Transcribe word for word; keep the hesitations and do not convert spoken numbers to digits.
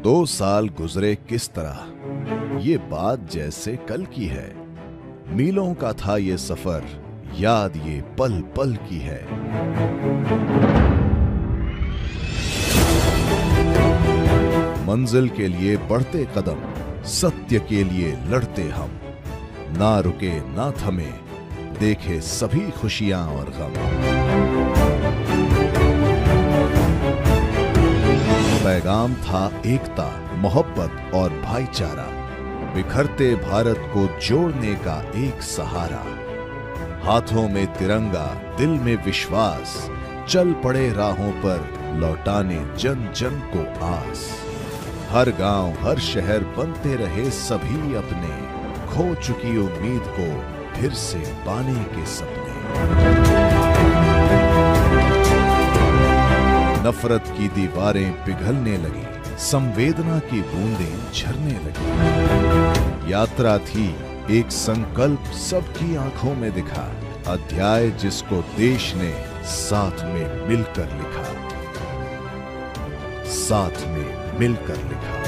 दो साल गुजरे किस तरह, ये बात जैसे कल की है। मीलों का था ये सफर, याद ये पल पल की है। मंजिल के लिए बढ़ते कदम, सत्य के लिए लड़ते हम। ना रुके ना थमे, देखे सभी खुशियां और गम। पैगाम था एकता, मोहब्बत और भाईचारा, बिखरते भारत को जोड़ने का एक सहारा। हाथों में तिरंगा, दिल में विश्वास, चल पड़े राहों पर लौटाने जन जन को आस। हर गांव हर शहर बनते रहे सभी अपने, खो चुकी उम्मीद को फिर से पाने के सपने। नफरत की दीवारें पिघलने लगी, संवेदना की बूंदें झरने लगी। यात्रा थी एक संकल्प सबकी आंखों में दिखा, अध्याय जिसको देश ने साथ में मिलकर लिखा, साथ में मिलकर लिखा।